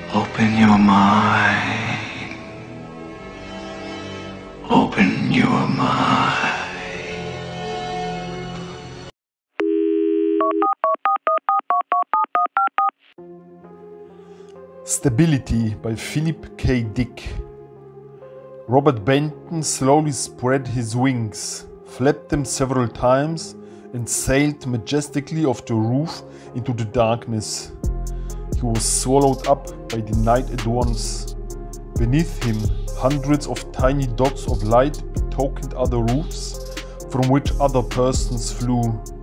Open your mind. Open your mind. Stability by Philip K. Dick. Robert Benton slowly spread his wings, flapped them several times, and sailed majestically off the roof into the darkness. He was swallowed up by the night at once. Beneath him, hundreds of tiny dots of light betokened other roofs from which other persons flew.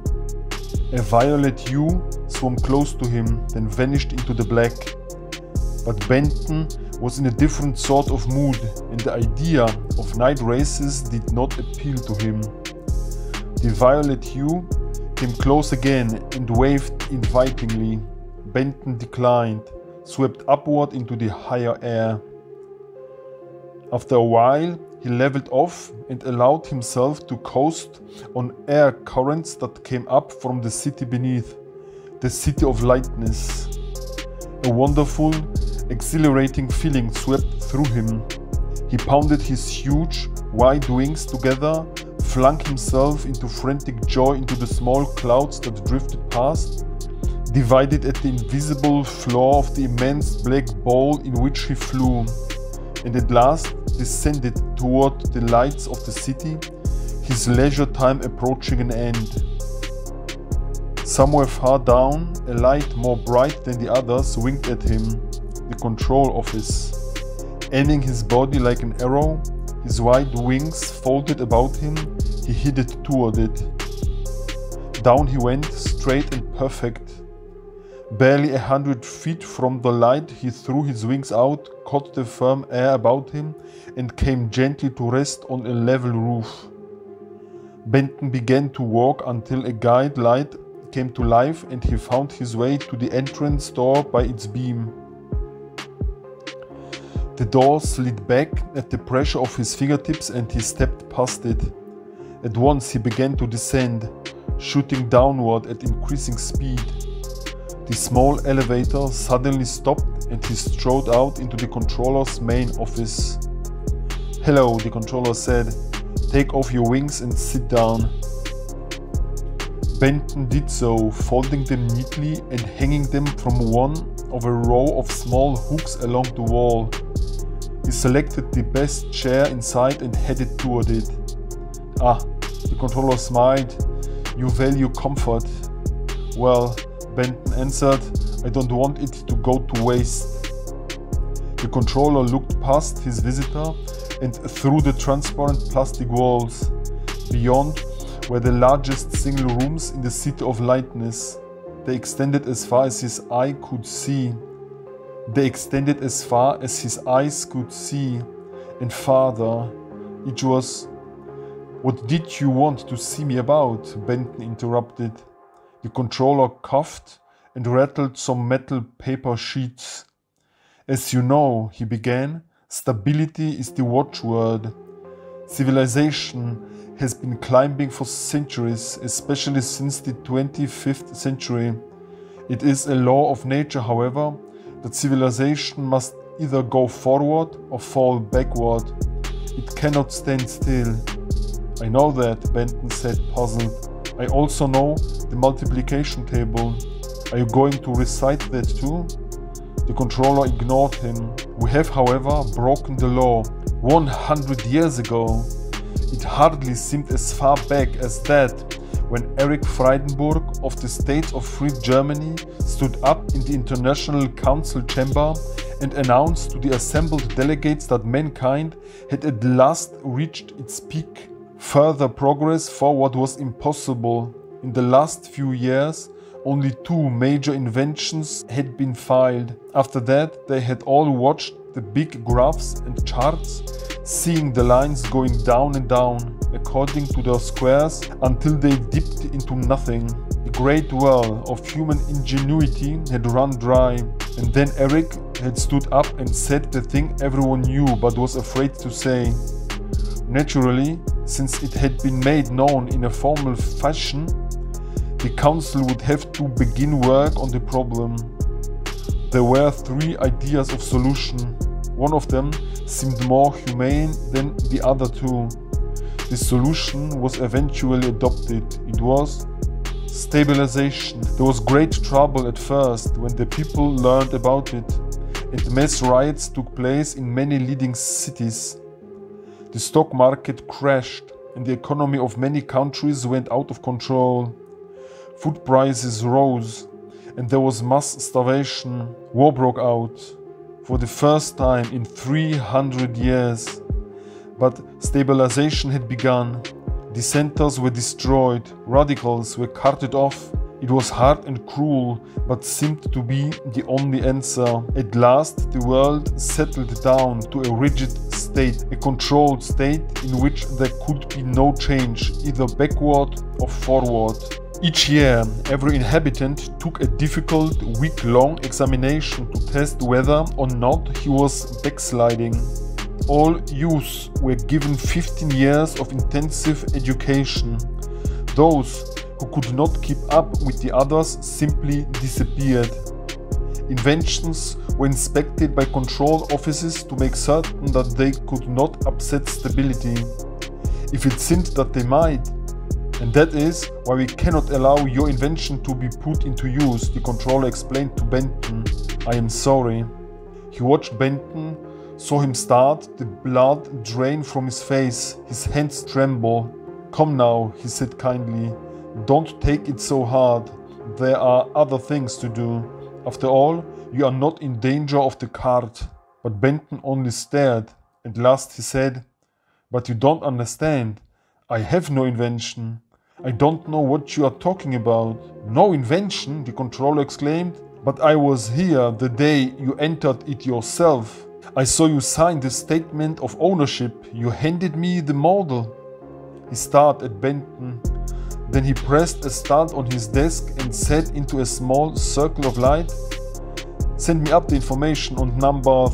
A violet hue swam close to him, then vanished into the black. But Benton was in a different sort of mood, and the idea of night races did not appeal to him. The violet hue came close again and waved invitingly. Benton declined, swept upward into the higher air. After a while, he leveled off and allowed himself to coast on air currents that came up from the city beneath, the city of lightness. A wonderful, exhilarating feeling swept through him. He pounded his huge, wide wings together, flung himself into frantic joy into the small clouds that drifted past, divided at the invisible floor of the immense black bowl in which he flew, and at last descended toward the lights of the city, his leisure time approaching an end. Somewhere far down, a light more bright than the others winked at him, the control office. Aiming his body like an arrow, his wide wings folded about him, he headed toward it. Down he went, straight and perfect. Barely 100 feet from the light, he threw his wings out, caught the firm air about him, and came gently to rest on a level roof. Benton began to walk until a guide light came to life and he found his way to the entrance door by its beam. The door slid back at the pressure of his fingertips and he stepped past it. At once he began to descend, shooting downward at increasing speed. The small elevator suddenly stopped and he strode out into the controller's main office. "Hello," the controller said. "Take off your wings and sit down." Benton did so, folding them neatly and hanging them from one of a row of small hooks along the wall. He selected the best chair in sight and headed toward it. "Ah," the controller smiled, "you value comfort." "Well," Benton answered, "I don't want it to go to waste." The controller looked past his visitor and through the transparent plastic walls. Beyond were the largest single rooms in the city of lightness. They extended as far as his eye could see. They extended as far as his eyes could see, and farther. It was... "What did you want to see me about?" Benton interrupted. The controller coughed and rattled some metal paper sheets. "As you know," he began, "stability is the watchword. Civilization has been climbing for centuries, especially since the 25th century. It is a law of nature, however, that civilization must either go forward or fall backward. It cannot stand still." "I know that," Benton said, puzzled. "I also know the multiplication table. Are you going to recite that too?" The controller ignored him. "We have, however, broken the law 100 years ago." It hardly seemed as far back as that when Erich Friedenburg of the States of Free Germany stood up in the International Council chamber and announced to the assembled delegates that mankind had at last reached its peak. Further progress forward was impossible. In the last few years, only 2 major inventions had been filed. After that, they had all watched the big graphs and charts, seeing the lines going down and down, according to their squares, until they dipped into nothing. The great well of human ingenuity had run dry, and then Eric had stood up and said the thing everyone knew but was afraid to say. Naturally, since it had been made known in a formal fashion, the council would have to begin work on the problem. There were three ideas of solution. One of them seemed more humane than the other two. This solution was eventually adopted. It was stabilization. There was great trouble at first when the people learned about it, and mass riots took place in many leading cities. The stock market crashed, and the economy of many countries went out of control. Food prices rose, and there was mass starvation. War broke out for the first time in 300 years. But stabilization had begun. Dissenters were destroyed, radicals were carted off. It was hard and cruel, but seemed to be the only answer. At last, the world settled down to a rigid state, a controlled state in which there could be no change, either backward or forward. Each year, every inhabitant took a difficult, week-long examination to test whether or not he was backsliding. All youths were given 15 years of intensive education. Those who could not keep up with the others simply disappeared. Inventions were inspected by control offices to make certain that they could not upset stability, if it seemed that they might. And that is why we cannot allow your invention to be put into use, the controller explained to Benton. I am sorry. He watched Benton, saw him start, the blood drain from his face, his hands tremble. Come now, he said kindly. Don't take it so hard. There are other things to do. After all, you are not in danger of the cart. But Benton only stared. At last he said, But you don't understand. I have no invention. I don't know what you are talking about. No invention, the controller exclaimed. But I was here the day you entered it yourself. I saw you sign the statement of ownership. You handed me the model. He stared at Benton. Then he pressed a start on his desk and said into a small circle of light, Send me up the information on number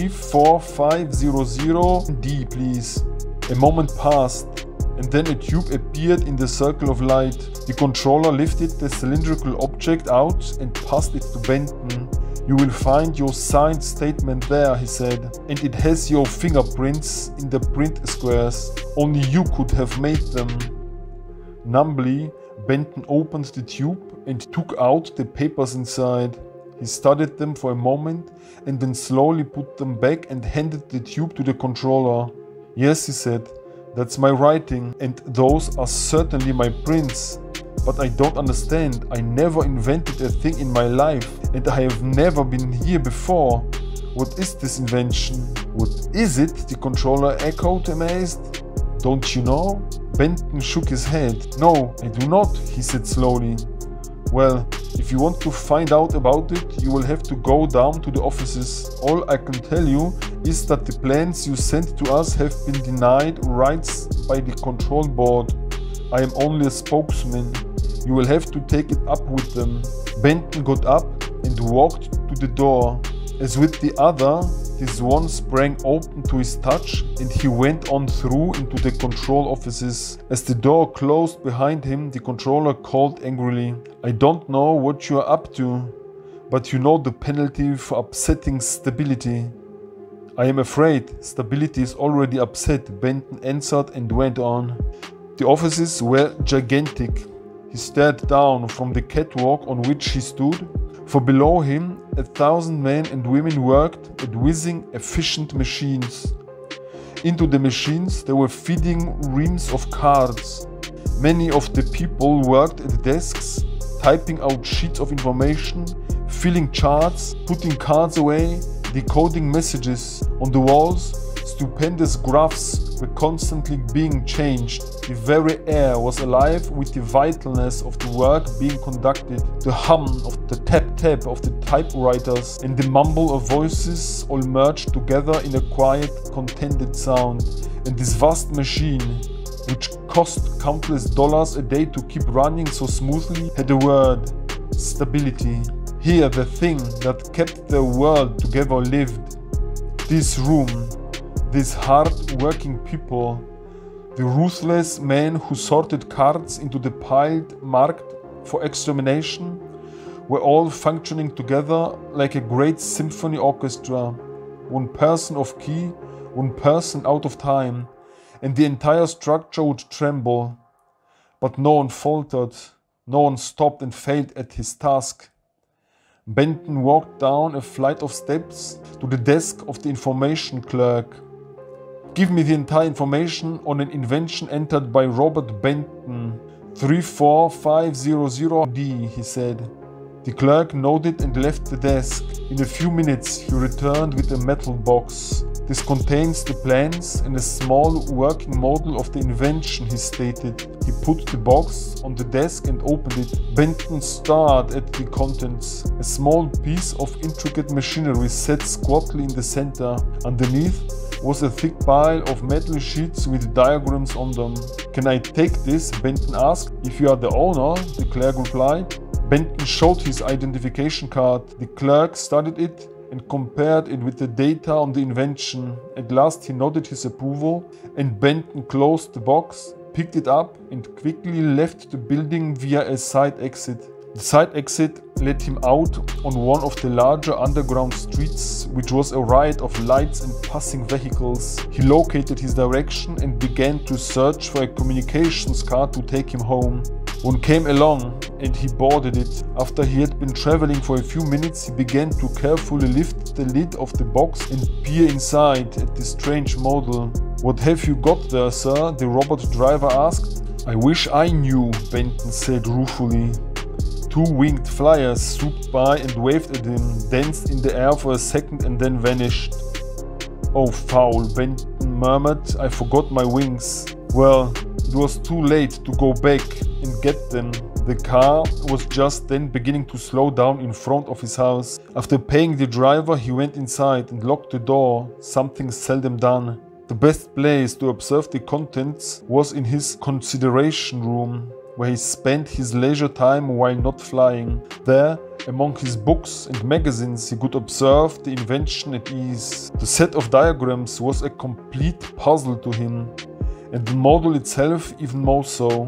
34500D, please. A moment passed, and then a tube appeared in the circle of light. The controller lifted the cylindrical object out and passed it to Benton. You will find your signed statement there, he said, and it has your fingerprints in the print squares. Only you could have made them. Numbly, Benton opened the tube and took out the papers inside. He studied them for a moment and then slowly put them back and handed the tube to the controller. Yes, he said, that's my writing, and those are certainly my prints. But I don't understand. I never invented a thing in my life, and I have never been here before. What is this invention? What is it? The controller echoed, amazed. Don't you know? Benton shook his head. No, I do not, he said slowly. Well, if you want to find out about it, you will have to go down to the offices. All I can tell you is that the plans you sent to us have been denied rights by the control board. I am only a spokesman. You will have to take it up with them. Benton got up and walked to the door. As with the other, his one sprang open to his touch and he went on through into the control offices. As the door closed behind him, the controller called angrily, I don't know what you are up to, but you know the penalty for upsetting stability. I am afraid stability is already upset, Benton answered and went on. The offices were gigantic. He stared down from the catwalk on which he stood, for below him 1,000 men and women worked at whizzing, efficient machines. Into the machines they were feeding reams of cards. Many of the people worked at desks, typing out sheets of information, filling charts, putting cards away, decoding messages. On the walls, stupendous graphs were constantly being changed. The very air was alive with the vitalness of the work being conducted. The hum of the tap-tap of the typewriters and the mumble of voices all merged together in a quiet, contented sound. And this vast machine, which cost countless dollars a day to keep running so smoothly, had a word: stability. Here the thing that kept the world together lived. This room, these hard-working people, the ruthless men who sorted cards into the pile marked for extermination, were all functioning together like a great symphony orchestra. One person off key, one person out of time, and the entire structure would tremble. But no one faltered, no one stopped and failed at his task. Benton walked down a flight of steps to the desk of the information clerk. "Give me the entire information on an invention entered by Robert Benton, 34500D, he said. The clerk nodded and left the desk. In a few minutes he returned with a metal box. "This contains the plans and a small working model of the invention," he stated. He put the box on the desk and opened it. Benton stared at the contents. A small piece of intricate machinery sat squatly in the center. Underneath was a thick pile of metal sheets with diagrams on them. "Can I take this?" Benton asked. "If you are the owner," the clerk replied. Benton showed his identification card. The clerk studied it and compared it with the data on the invention. At last he nodded his approval, and Benton closed the box, picked it up, and quickly left the building via a side exit. The side exit led him out on one of the larger underground streets, which was a riot of lights and passing vehicles. He located his direction and began to search for a communications card to take him home. One came along and he boarded it. After he had been traveling for a few minutes, he began to carefully lift the lid of the box and peer inside at the strange model. "What have you got there, sir?" the robot driver asked. "I wish I knew," Benton said ruefully. Two winged flyers swooped by and waved at him, danced in the air for a second and then vanished. "Oh, foul," Benton murmured. "I forgot my wings." Well, it was too late to go back and get them. The car was just then beginning to slow down in front of his house. After paying the driver, he went inside and locked the door, something seldom done. The best place to observe the contents was in his consideration room, where he spent his leisure time while not flying. There, among his books and magazines, he could observe the invention at ease. The set of diagrams was a complete puzzle to him, and the model itself even more so.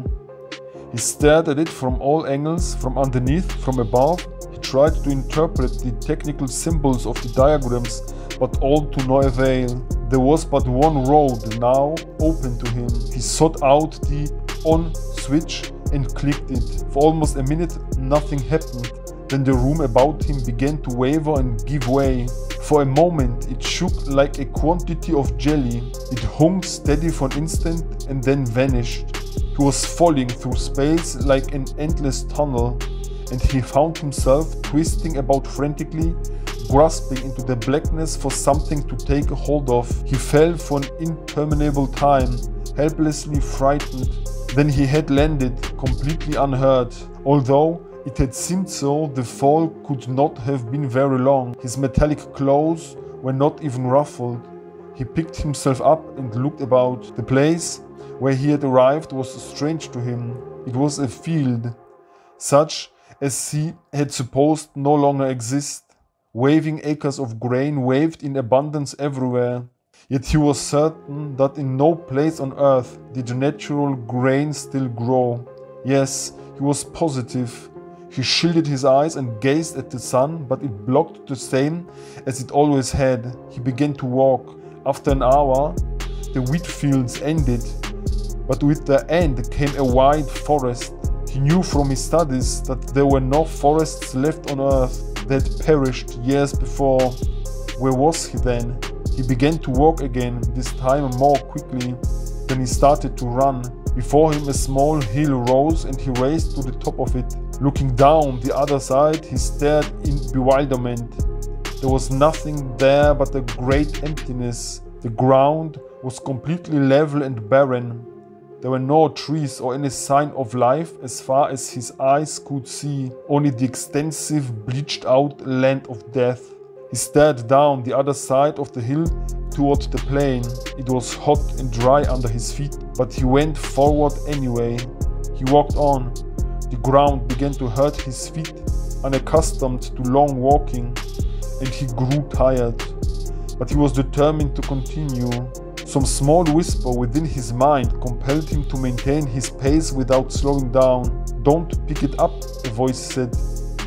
He stared at it from all angles, from underneath, from above. He tried to interpret the technical symbols of the diagrams, but all to no avail. There was but one road now open to him. He sought out the on switch and clicked it. For almost a minute, nothing happened. Then the room about him began to waver and give way. For a moment, it shook like a quantity of jelly. It hung steady for an instant and then vanished. He was falling through space like an endless tunnel, and he found himself twisting about frantically, grasping into the blackness for something to take hold of. He fell for an interminable time, helplessly frightened. Then he had landed, completely unhurt. Although it had seemed so, the fall could not have been very long. His metallic clothes were not even ruffled. He picked himself up and looked about. The place where he had arrived was strange to him. It was a field, such as he had supposed no longer exist. Waving acres of grain waved in abundance everywhere. Yet he was certain that in no place on earth did natural grain still grow. Yes, he was positive. He shielded his eyes and gazed at the sun, but it blocked the same as it always had. He began to walk. After an hour, the wheat fields ended, but with their end came a wide forest. He knew from his studies that there were no forests left on earth. They had perished years before. Where was he then? He began to walk again, this time more quickly. Then he started to run. Before him a small hill rose and he raced to the top of it. Looking down the other side, he stared in bewilderment. There was nothing there but a great emptiness. The ground was completely level and barren. There were no trees or any sign of life as far as his eyes could see, only the extensive, bleached-out land of death. He stared down the other side of the hill toward the plain. It was hot and dry under his feet, but he went forward anyway. He walked on. The ground began to hurt his feet, unaccustomed to long walking, and he grew tired. But he was determined to continue. Some small whisper within his mind compelled him to maintain his pace without slowing down. "Don't pick it up," a voice said.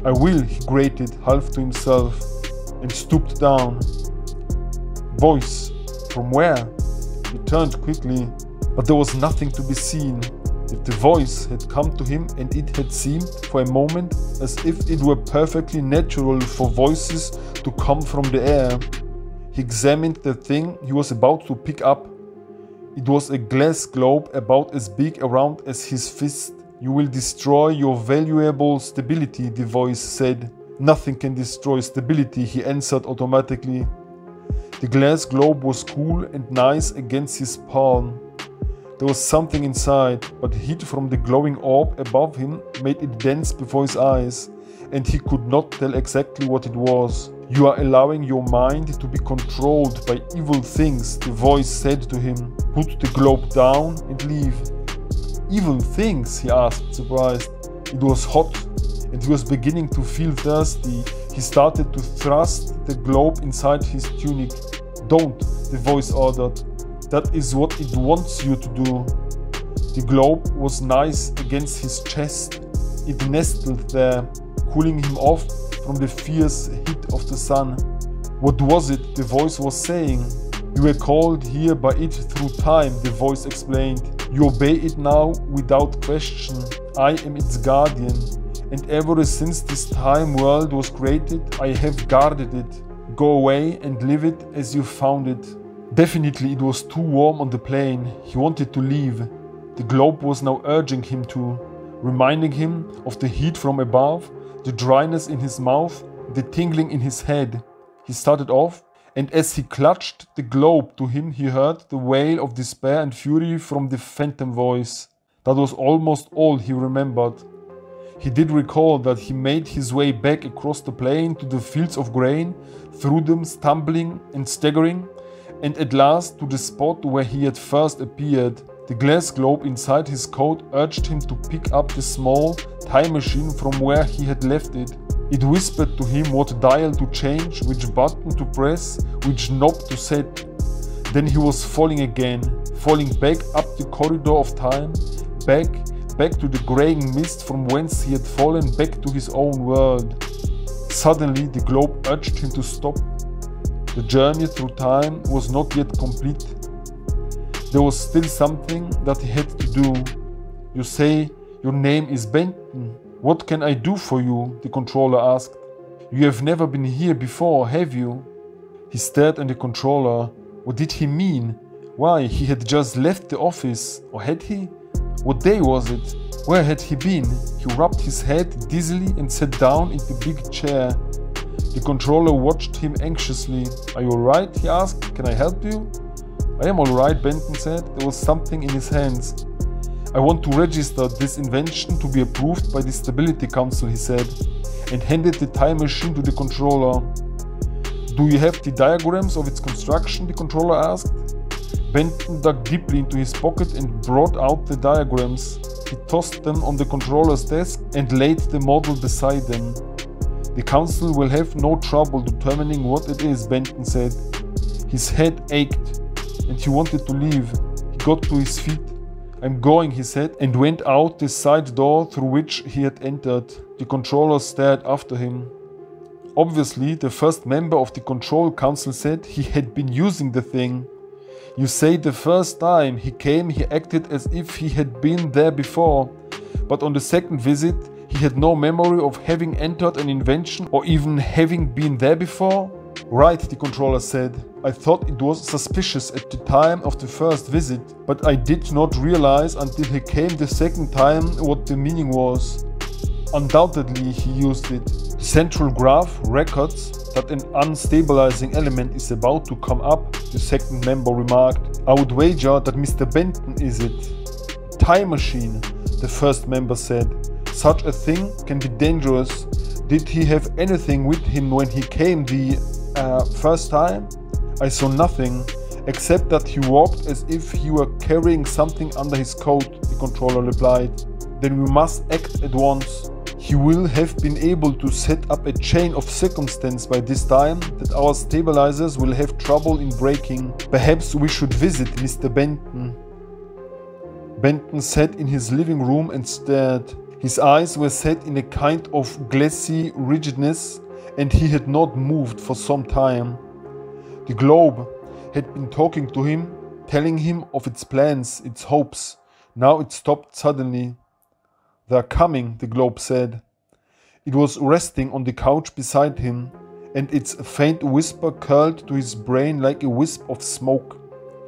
"I will," he grated, half to himself, and stooped down. Voice. From where? He turned quickly, but there was nothing to be seen. If the voice had come to him, and it had seemed for a moment as if it were perfectly natural for voices to come from the air. He examined the thing he was about to pick up. It was a glass globe about as big around as his fist. "You will destroy your valuable stability," the voice said. "Nothing can destroy stability," he answered automatically. The glass globe was cool and nice against his palm. There was something inside, but heat from the glowing orb above him made it dense before his eyes, and he could not tell exactly what it was. "You are allowing your mind to be controlled by evil things," the voice said to him. "Put the globe down and leave." "Evil things?" he asked, surprised. It was hot, and he was beginning to feel thirsty. He started to thrust the globe inside his tunic. "Don't," the voice ordered. "That is what it wants you to do." The globe was nice against his chest. It nestled there, cooling him off from the fierce heat of the sun. "What was it?" the voice was saying. "You were called here by it through time," the voice explained. "You obey it now without question. I am its guardian, and ever since this time world was created, I have guarded it. Go away and live it as you found it." Definitely it was too warm on the plane. He wanted to leave. The globe was now urging him to, reminding him of the heat from above, the dryness in his mouth, the tingling in his head. He started off, and as he clutched the globe to him, he heard the wail of despair and fury from the phantom voice. That was almost all he remembered. He did recall that he made his way back across the plain to the fields of grain, through them stumbling and staggering, and at last to the spot where he had first appeared. The glass globe inside his coat urged him to pick up the small time machine from where he had left it. It whispered to him what dial to change, which button to press, which knob to set. Then he was falling again, falling back up the corridor of time, back to the graying mist from whence he had fallen, back to his own world. Suddenly the globe urged him to stop. The journey through time was not yet complete. There was still something that he had to do. "You say your name is Benton. What can I do for you?" the controller asked. "You have never been here before, have you?" He stared at the controller. What did he mean? Why, he had just left the office, or had he? What day was it? Where had he been? He rubbed his head dizzily and sat down in the big chair. The controller watched him anxiously. "Are you alright?" he asked. "Can I help you?" "I am alright," Benton said. There was something in his hands. "I want to register this invention to be approved by the Stability Council," he said, and handed the time machine to the controller. "Do you have the diagrams of its construction?" the controller asked. Benton dug deeply into his pocket and brought out the diagrams. He tossed them on the controller's desk and laid the model beside them. "The council will have no trouble determining what it is," Benton said. His head ached, and he wanted to leave. He got to his feet. "I'm going," he said, and went out the side door through which he had entered. The controller stared after him. Obviously, the first member of the control council said he had been using the thing. "You say the first time he came, he acted as if he had been there before, but on the second visit, he had no memory of having entered an invention or even having been there before?" "Right," the controller said. "I thought it was suspicious at the time of the first visit, but I did not realize until he came the second time what the meaning was. Undoubtedly he used it. The central graph records that an unstabilizing element is about to come up," the second member remarked. "I would wager that Mr. Benton is it." "Time machine," the first member said. "Such a thing can be dangerous. Did he have anything with him when he came the first time?" "I saw nothing, except that he walked as if he were carrying something under his coat," the controller replied. "Then we must act at once. He will have been able to set up a chain of circumstance by this time that our stabilizers will have trouble in breaking. Perhaps we should visit Mr. Benton." Benton sat in his living room and stared. His eyes were set in a kind of glassy rigidness, and he had not moved for some time. The globe had been talking to him, telling him of its plans, its hopes. Now it stopped suddenly. "They're coming," the globe said. It was resting on the couch beside him, and its faint whisper curled to his brain like a wisp of smoke.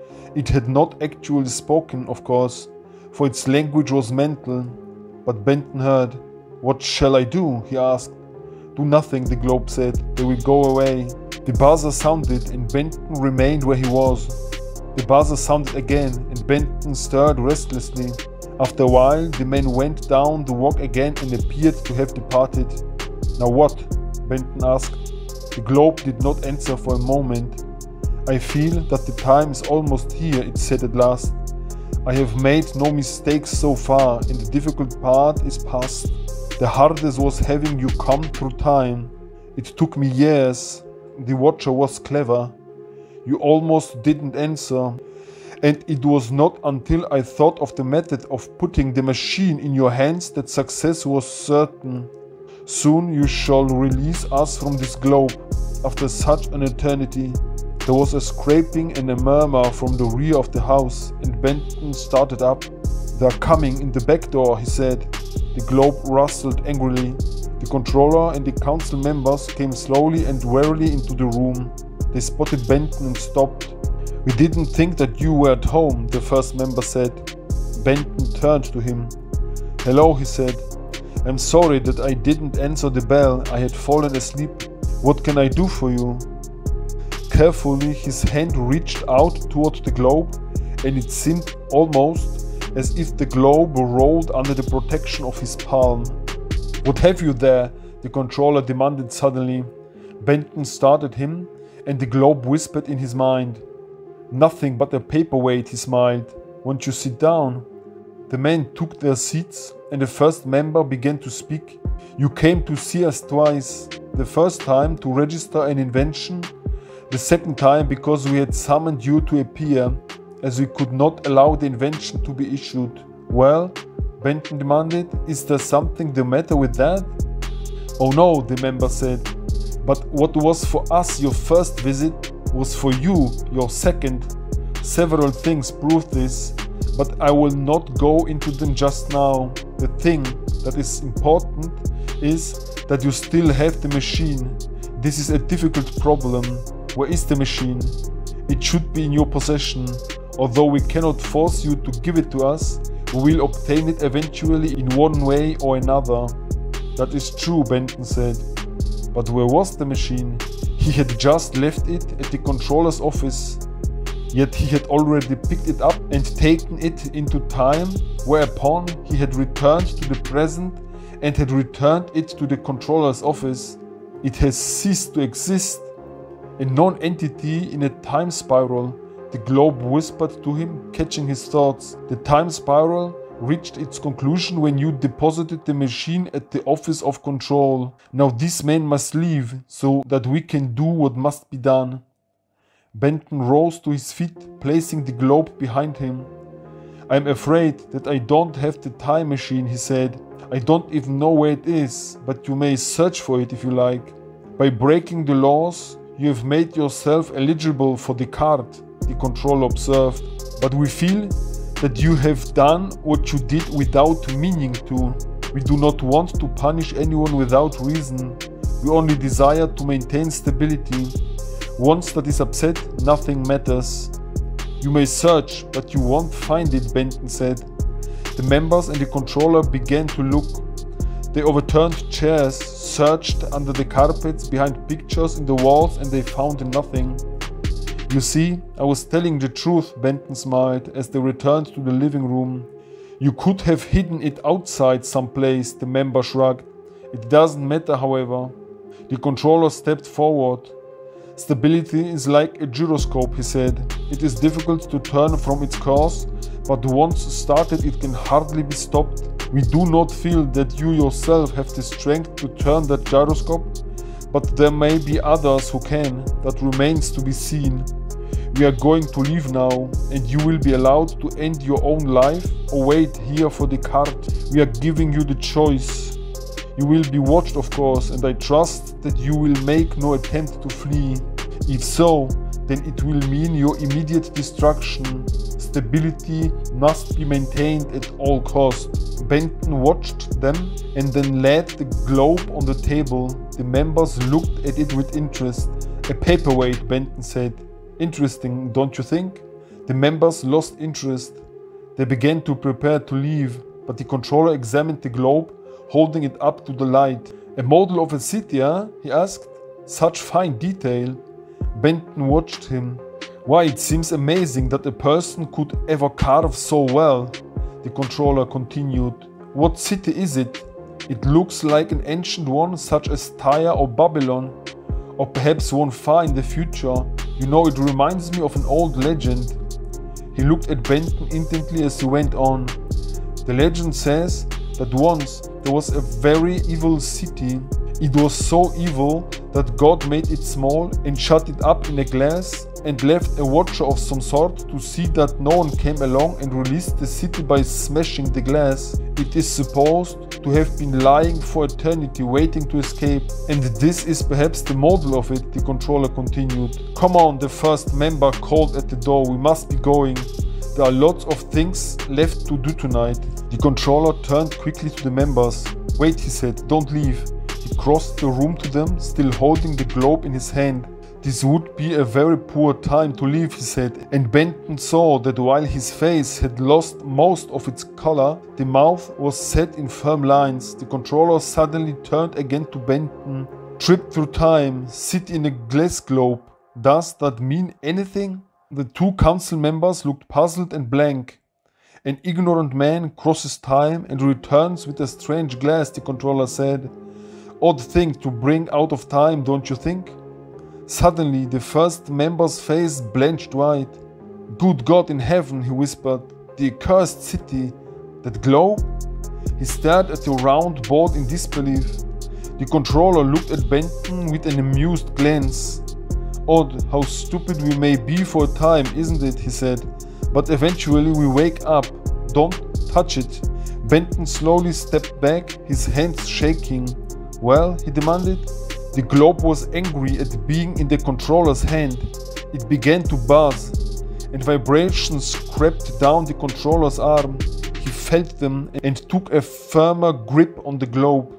It had not actually spoken, of course, for its language was mental, but Benton heard. "What shall I do?" he asked. "Do nothing," the globe said. "They will go away." The buzzer sounded, and Benton remained where he was. The buzzer sounded again, and Benton stirred restlessly. After a while, the man went down the walk again and appeared to have departed. "Now what?" Benton asked. The globe did not answer for a moment. "I feel that the time is almost here," it said at last. "I have made no mistakes so far, and the difficult part is past. The hardest was having you come through time. It took me years. The watcher was clever. You almost didn't answer. And it was not until I thought of the method of putting the machine in your hands that success was certain. Soon you shall release us from this globe. After such an eternity." There was a scraping and a murmur from the rear of the house, and Benton started up. "They're coming in the back door," he said. The globe rustled angrily. The controller and the council members came slowly and warily into the room. They spotted Benton and stopped. "We didn't think that you were at home," the first member said. Benton turned to him. "Hello," he said. "I'm sorry that I didn't answer the bell. I had fallen asleep. What can I do for you?" Carefully, his hand reached out toward the globe, and it seemed almost as if the globe rolled under the protection of his palm. "What have you there?" the controller demanded suddenly. Benton stared at him, and the globe whispered in his mind. "Nothing but a paperweight," he smiled. "Won't you sit down?" The men took their seats, and the first member began to speak. "You came to see us twice. The first time to register an invention, the second time because we had summoned you to appear, as we could not allow the invention to be issued." "Well," Benton demanded, "is there something the matter with that?" "Oh no," the member said. "But what was for us your first visit was for you your second. Several things prove this, but I will not go into them just now. The thing that is important is that you still have the machine. This is a difficult problem. Where is the machine? It should be in your possession. Although we cannot force you to give it to us, we will obtain it eventually in one way or another." "That is true," Benton said. But where was the machine? He had just left it at the controller's office. Yet he had already picked it up and taken it into time, whereupon he had returned to the present and had returned it to the controller's office. It has ceased to exist. A non-entity in a time spiral, the globe whispered to him, catching his thoughts. "The time spiral reached its conclusion when you deposited the machine at the office of control. Now this man must leave, so that we can do what must be done." Benton rose to his feet, placing the globe behind him. "I'm afraid that I don't have the time machine," he said. "I don't even know where it is, but you may search for it if you like. By breaking the laws, you have made yourself eligible for the card," the controller observed. "But we feel that you have done what you did without meaning to. We do not want to punish anyone without reason. We only desire to maintain stability. Once that is upset, nothing matters." "You may search, but you won't find it," Benton said. The members and the controller began to look. They overturned chairs, searched under the carpets, behind pictures in the walls, and they found nothing. "You see, I was telling the truth," Benton smiled as they returned to the living room. "You could have hidden it outside someplace," the member shrugged. "It doesn't matter, however." The controller stepped forward. "Stability is like a gyroscope," he said. "It is difficult to turn from its course, but once started it can hardly be stopped. We do not feel that you yourself have the strength to turn that gyroscope, but there may be others who can. That remains to be seen. We are going to leave now, and you will be allowed to end your own life or wait here for the cart. We are giving you the choice. You will be watched, of course, and I trust that you will make no attempt to flee. If so, then it will mean your immediate destruction. Stability must be maintained at all costs. Benton watched them and then laid the globe on the table. The members looked at it with interest. A paperweight, Benton said. Interesting, don't you think? The members lost interest. They began to prepare to leave, but the controller examined the globe, holding it up to the light. A model of a city, huh? He asked. Such fine detail. Benton watched him. Why, it seems amazing that a person could ever carve so well, the controller continued. What city is it? It looks like an ancient one such as Tyre or Babylon, or perhaps one far in the future. You know, it reminds me of an old legend. He looked at Benton intently as he went on. The legend says that once there was a very evil city. It was so evil that God made it small and shut it up in a glass and left a watcher of some sort to see that no one came along and released the city by smashing the glass. It is supposed to have been lying for eternity waiting to escape, and this is perhaps the model of it, the controller continued. Come on, the first member called at the door, we must be going. There are lots of things left to do tonight. The controller turned quickly to the members. Wait, he said, don't leave. He crossed the room to them, still holding the globe in his hand. This would be a very poor time to leave, he said, and Benton saw that while his face had lost most of its color, the mouth was set in firm lines. The controller suddenly turned again to Benton. Trip through time, sit in a glass globe. Does that mean anything? The two council members looked puzzled and blank. An ignorant man crosses time and returns with a strange glass, the controller said. Odd thing to bring out of time, don't you think? Suddenly, the first member's face blanched white. Good God in heaven, he whispered. The accursed city. That globe? He stared at the round board in disbelief. The controller looked at Benton with an amused glance. Odd how stupid we may be for a time, isn't it? He said. But eventually we wake up. Don't touch it. Benton slowly stepped back, his hands shaking. Well, he demanded. The globe was angry at being in the controller's hand. It began to buzz, and vibrations crept down the controller's arm. He felt them and took a firmer grip on the globe.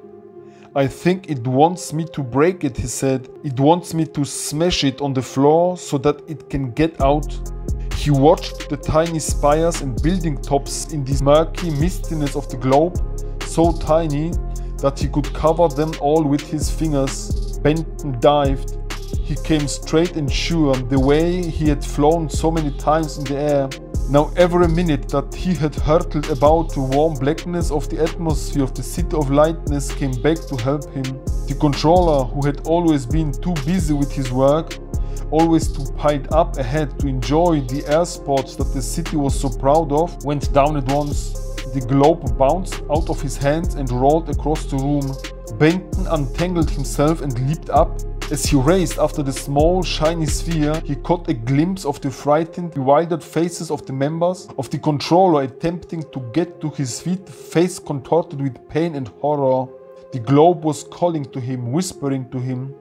I think it wants me to break it, he said. It wants me to smash it on the floor so that it can get out. He watched the tiny spires and building tops in the murky mistiness of the globe, so tiny that he could cover them all with his fingers. Benton dived. He came straight and sure, the way he had flown so many times in the air. Now every minute that he had hurtled about the warm blackness of the atmosphere of the City of Lightness came back to help him. The controller, who had always been too busy with his work, always too piled up ahead to enjoy the air sports that the city was so proud of, went down at once. The globe bounced out of his hands and rolled across the room. Benton untangled himself and leaped up. As he raced after the small, shiny sphere, he caught a glimpse of the frightened, bewildered faces of the members, of the controller attempting to get to his feet, face contorted with pain and horror. The globe was calling to him, whispering to him.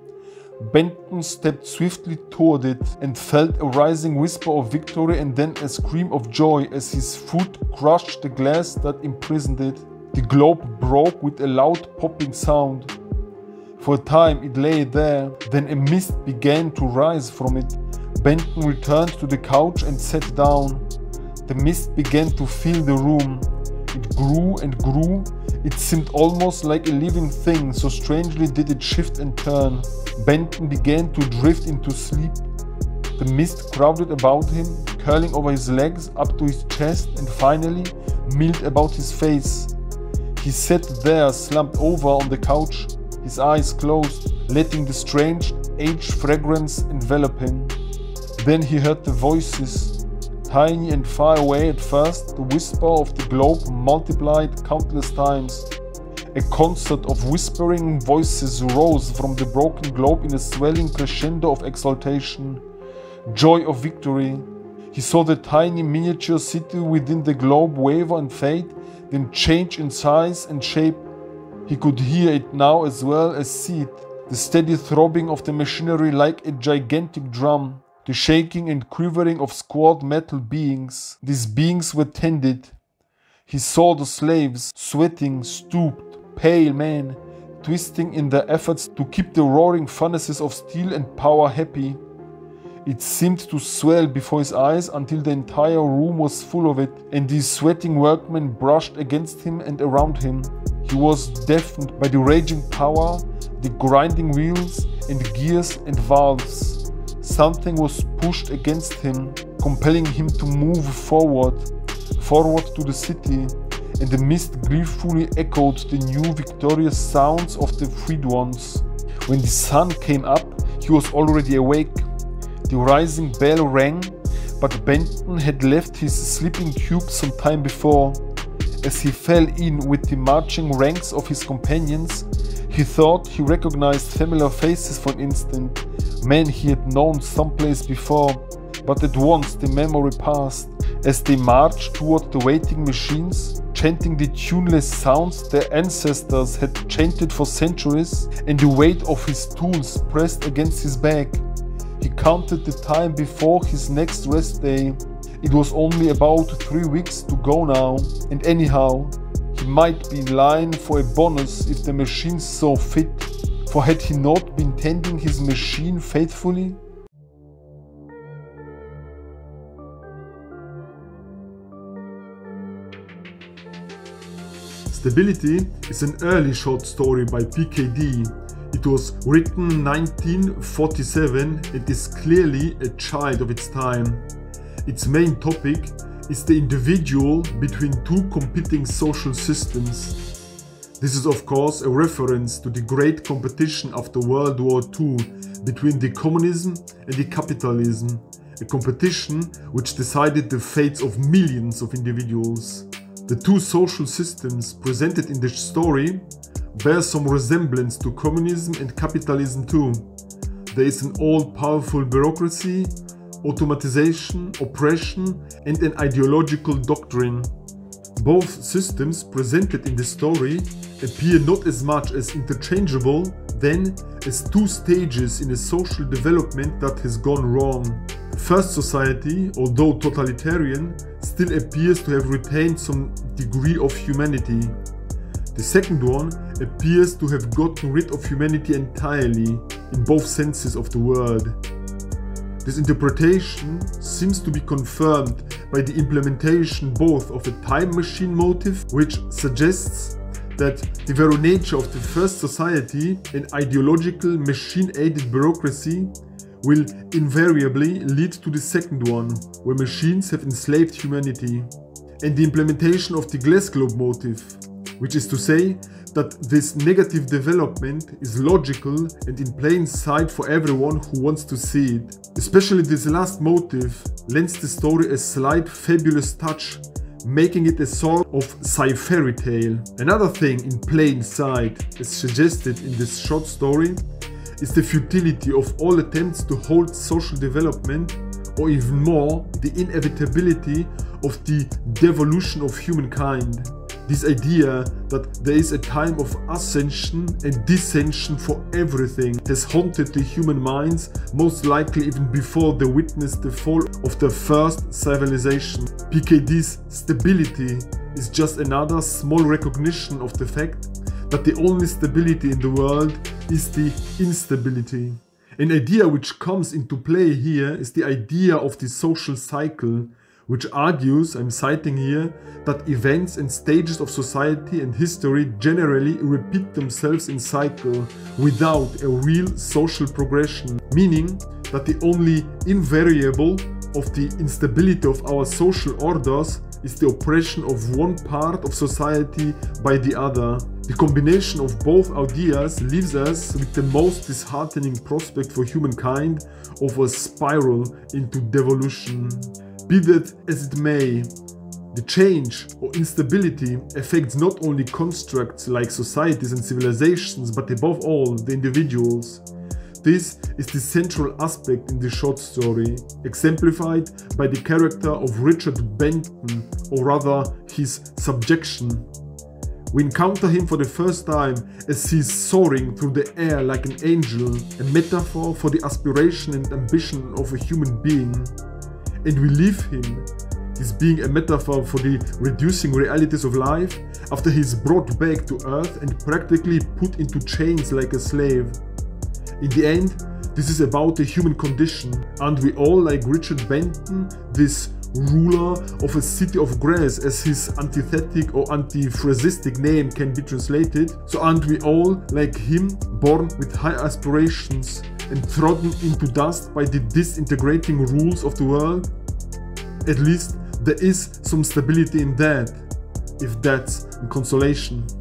Benton stepped swiftly toward it and felt a rising whisper of victory and then a scream of joy as his foot crushed the glass that imprisoned it. The globe broke with a loud popping sound. For a time it lay there, then a mist began to rise from it. Benton returned to the couch and sat down. The mist began to fill the room. It grew and grew. It seemed almost like a living thing, so strangely did it shift and turn. Benton began to drift into sleep. The mist crowded about him, curling over his legs up to his chest and finally milled about his face. He sat there slumped over on the couch, his eyes closed, letting the strange age fragrance envelop him. Then he heard the voices, tiny and far away at first. The whisper of the globe multiplied countless times. A concert of whispering voices rose from the broken globe in a swelling crescendo of exultation. joy of victory. He saw the tiny miniature city within the globe waver and fade, then change in size and shape. He could hear it now as well as see it, the steady throbbing of the machinery like a gigantic drum, the shaking and quivering of squat metal beings. These beings were tended. He saw the slaves, sweating, stooped, pale men, twisting in their efforts to keep the roaring furnaces of steel and power happy. It seemed to swell before his eyes until the entire room was full of it, and these sweating workmen brushed against him and around him. He was deafened by the raging power, the grinding wheels and gears and valves. Something was pushed against him, compelling him to move forward to the city, and the mist gleefully echoed the new victorious sounds of the freed ones. When the sun came up, he was already awake. The rising bell rang, but Benton had left his sleeping cube some time before. As he fell in with the marching ranks of his companions, he thought he recognized familiar faces for an instant, men he had known someplace before, but at once the memory passed. As they marched toward the waiting machines, chanting the tuneless sounds their ancestors had chanted for centuries, and the weight of his tools pressed against his back, he counted the time before his next rest day. It was only about 3 weeks to go now, and anyhow, he might be in line for a bonus if the machine saw fit, for had he not been tending his machine faithfully? Stability is an early short story by PKD. It was written in 1947 and is clearly a child of its time. Its main topic is the individual between two competing social systems. This is of course a reference to the great competition after World War II between the communism and the capitalism, a competition which decided the fates of millions of individuals. The two social systems presented in this story bear some resemblance to communism and capitalism too. There is an all-powerful bureaucracy, automatization, oppression, and an ideological doctrine. Both systems presented in the story appear not as much as interchangeable then as two stages in a social development that has gone wrong. The first society, although totalitarian, still appears to have retained some degree of humanity. The second one appears to have gotten rid of humanity entirely, in both senses of the word. This interpretation seems to be confirmed by the implementation both of a time machine motive, which suggests that the very nature of the first society, an ideological machine-aided bureaucracy, will invariably lead to the second one, where machines have enslaved humanity, and the implementation of the glass globe motive, which is to say that this negative development is logical and in plain sight for everyone who wants to see it. Especially this last motive lends the story a slight fabulous touch, making it a sort of sci-fairy tale. Another thing in plain sight, as suggested in this short story, is the futility of all attempts to halt social development, or even more, the inevitability of the devolution of humankind. This idea that there is a time of ascension and descension for everything has haunted the human minds, most likely even before they witnessed the fall of the first civilization. PKD's stability is just another small recognition of the fact that the only stability in the world is the instability. An idea which comes into play here is the idea of the social cycle, which argues, I'm citing here, that events and stages of society and history generally repeat themselves in cycle without a real social progression, meaning that the only invariable of the instability of our social orders is the oppression of one part of society by the other. The combination of both ideas leaves us with the most disheartening prospect for humankind of a spiral into devolution. Be that as it may, the change or instability affects not only constructs like societies and civilizations, but above all the individuals. This is the central aspect in the short story, exemplified by the character of Richard Benton, or rather his subjection. We encounter him for the first time as he's soaring through the air like an angel, a metaphor for the aspiration and ambition of a human being. And we leave him, his being a metaphor for the reducing realities of life, after he's brought back to earth and practically put into chains like a slave. In the end, this is about the human condition. Aren't we all like Richard Benton, this ruler of a city of grass, as his antithetic or antiphrasistic name can be translated? So aren't we all like him, born with high aspirations and trodden into dust by the disintegrating rules of the world? At least there is some stability in that, if that's a consolation.